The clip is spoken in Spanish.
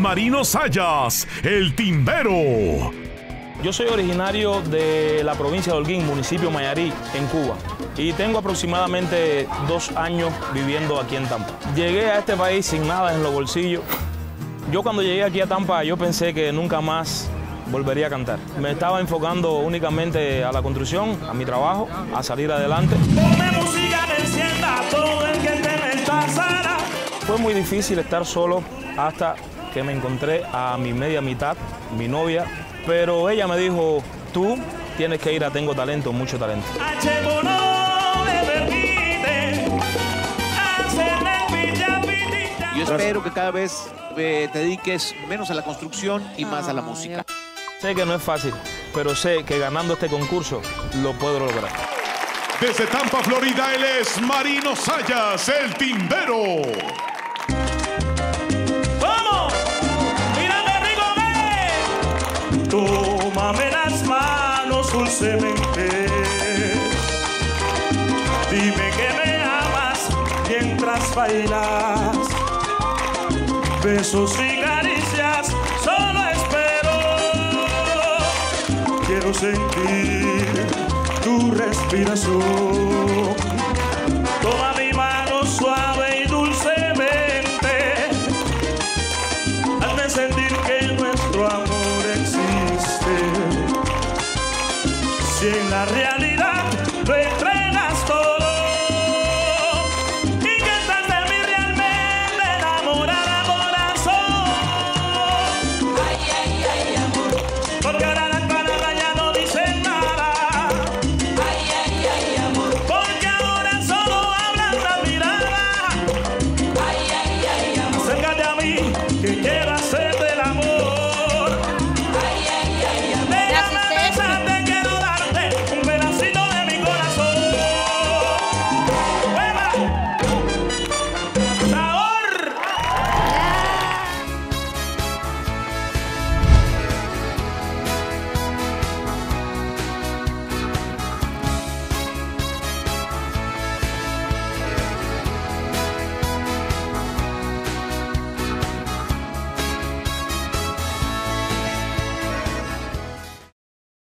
Marino Zayas, el Timbero. Yo soy originario de la provincia de Holguín, municipio Mayarí, en Cuba. Y tengo aproximadamente 2 años viviendo aquí en Tampa. Llegué a este país sin nada en los bolsillos. Yo cuando llegué aquí a Tampa, yo pensé que nunca más volvería a cantar. Me estaba enfocando únicamente a la construcción, a mi trabajo, a salir adelante. Fue muy difícil estar solo hasta que me encontré a mi media mitad, mi novia, pero ella me dijo, tú tienes que ir a Tengo Talento, mucho talento. Yo espero que cada vez te dediques menos a la construcción y más a la música. Sé que no es fácil, pero sé que ganando este concurso lo puedo lograr. Desde Tampa, Florida, él es Marino Zayas, el Timbero. ¡Vamos! ¡Mírame, rico, ve! Tómame las manos dulcemente. Dime que me amas mientras bailas. Besos y caricias solo espero. Quiero sentir tu respiración. Toma mi mano suave y dulcemente. Hazme sentir que nuestro amor existe. Si en la realidad